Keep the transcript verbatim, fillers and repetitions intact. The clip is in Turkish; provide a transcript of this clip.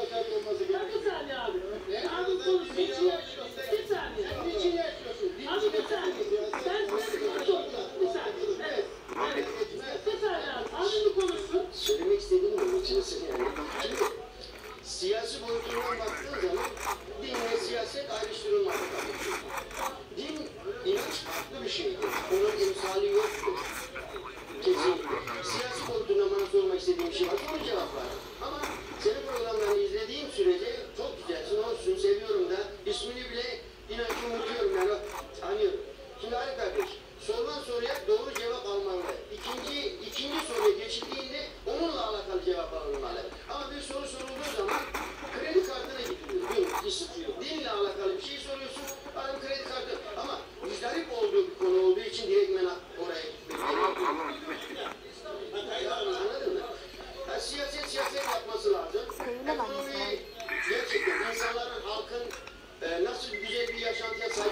sert olması gerekiyor. Bir saniye abi. Ne? Abi konuş. Bir Niçin yaşıyorsun? saniye. Niçin yaşıyorsun? Abi bir saniye. Sen sen konuşun. Bir saniye. Evet. Evet. Bir saniye abi. Abi bir konuşsun. Söylemek istediğim gibi içerisinde yani. Şimdi siyasi boyutundan baktığın zaman din ve siyaset ayrıştırılmaz. Din inanç farklı bir şeydir. Onun emsali yoktur. Kesinlikle. Siyasi boyutundan bana sormak istediğim bir şey var. Onun cevap var. Ama senin programlarını izlediğim sürece çok güzelsin, olsun, seviyorum da ismini bile inan ki unutuyorum yani anlıyorum. Şimdi Ali kardeş, sorulan soruya doğru cevap almalı. İkinci, ikinci soruya geçildiğinde onunla alakalı cevap alınmalı. Ama bir soru sorulduğu zaman kredi kartına gidiyor, yok, istiyor. Dinle alakalı bir şey soruyorsun, adam kredi kartı. Ama müzdarip olduğu bir konu olduğu için direktmen oraya gitmek gerekiyor. Anladın mı? Yani siyaset siyaset yapması lazım. Ekonomi gerçekten insanların, halkın e, nasıl güzel bir yaşantıya sahip